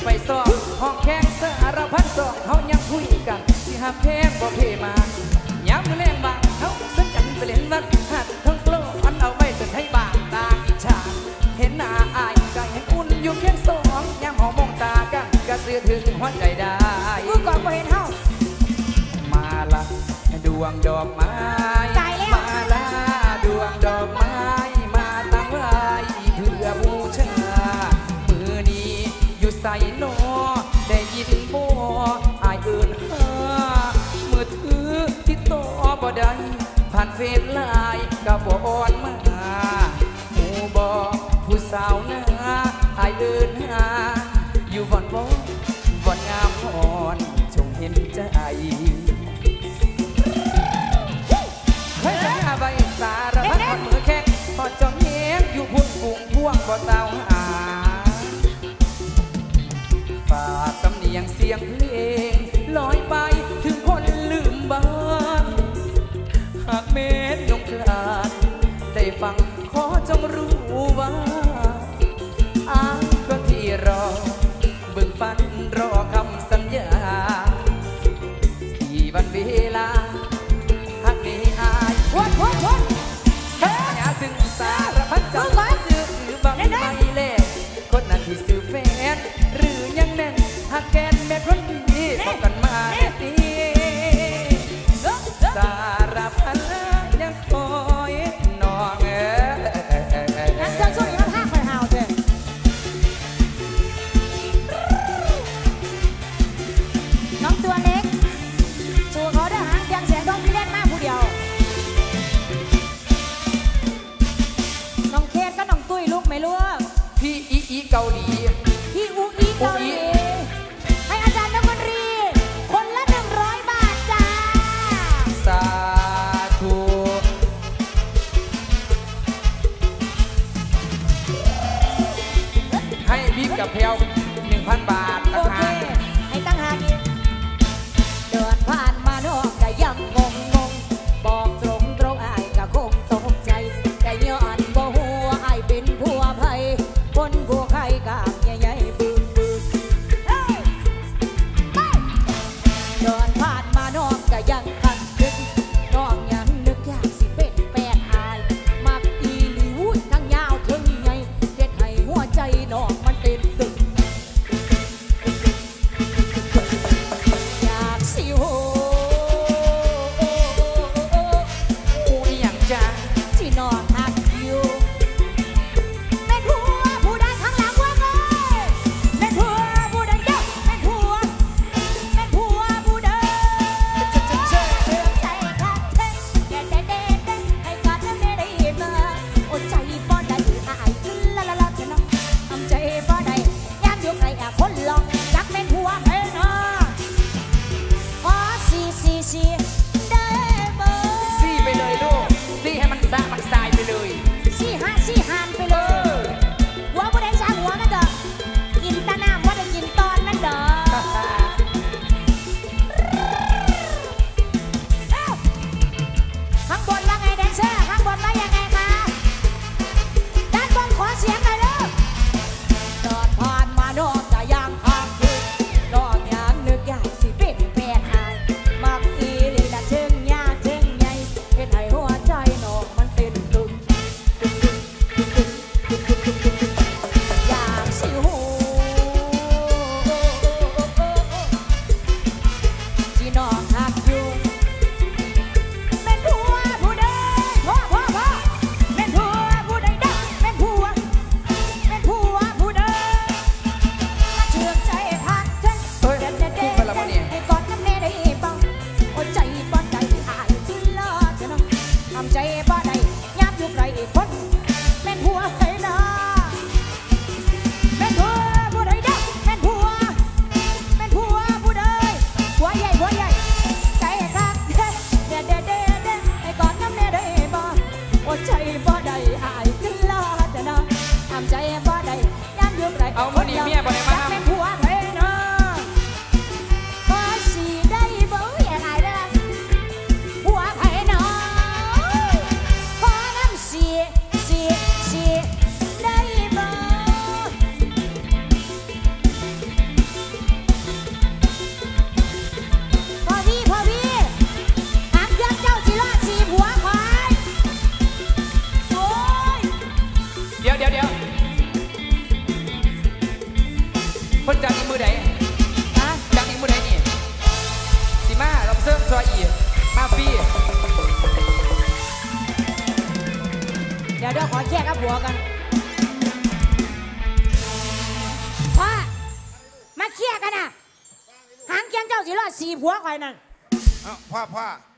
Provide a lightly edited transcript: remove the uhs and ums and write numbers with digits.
ไปซ้อมห้องแข่งสารพัดสองเขายังคุยกันสิหาแพงบ่เพมาย้ำมือแรงบางเขาสัญกันไปเล่นวัดหัดทั้งโลกอันเอาไว้จนให้บางตาอิจฉาเห็นหน้าอายก็เห็นอุ่นอยู่เคียงสองย้ำหอมมองตากันก็เสือถึงหัวใจได้เมื่อก่อนบ่เห็นเฮามาละดวงดอกไม้มาละดวงดอกไม้มาตั้งไว้เพื่อบูชามือนี้อยู่ใส่นอได้ยินบ่อายเอิ้นหามือถือที่ต่อบ่ได้ผ่านเฟซไลน์ก็บ่อ่อนมาหูบ่ผู้สาวหน้าอายเอิ้นหาอยู่บ่อนบ่บ่อนงามอ่อนจงเห็นใจให้สัญญาใบสารพัดคนมือแข็งพอจ้องเงี้ยอยู่พุ่นปุ่งพ่วงบ่เตาหาฝากสำเนียงเสียงเพลงลอยไปถึงคนลืมบ้านหากเม็ดนกกลาดได้ฟังขอจงรู้ว่าอ้างก็ที่รอเบิ่งฝันรอคำสัญญาที่วันเวลาหักนี้อายวนอย่าซึ่งสารพัดจังจือบางไม่เล่คนนั้นที่ซื้อแฟนหรือยังแน่นหักแกนแม่คนดีบอกกันมาดีสารพัดยังคอยน้องงั้นเจ้าช่วยมาท่าคอยหาวเถอะน้องตัวเล็กสู้เขาได้หางเพียงแสงต้องพี่เล่นมากผู้เดียวน้องเคสก็น้องตุ้ยลูกไหมลูกพี่อีเกาหลีพี่อูอีเกาหลีให้อาจารย์นวรีคนละ100 บาทจ้าสาธุให้บิ๊กกับเพล 1,000 บาทโอเคให้ตั้งหากอีกเดินผ่านมานอกก็ยังงงบอกตรงอายก็คงตกใจแต่ย้อนบ่ฮู้ว่าอายเป็นผัวไผคนผัวใครกางใหญ่ๆบึ้งเดินผ่านมานอกก็ยังคันนึกน้องยังนึกอยากสิเป็นแฟนอายมักอีหลีวุ้ยทั้งยาวทั้งใหญ่เฮ็ดให้หัวใจน้องมันเต้นตึกอแยกกับผัวกันพ่อมาเคลียร์กันนะหางเกียงเจ้าสิรอด4 ผัวข่อยนั่นพ่อ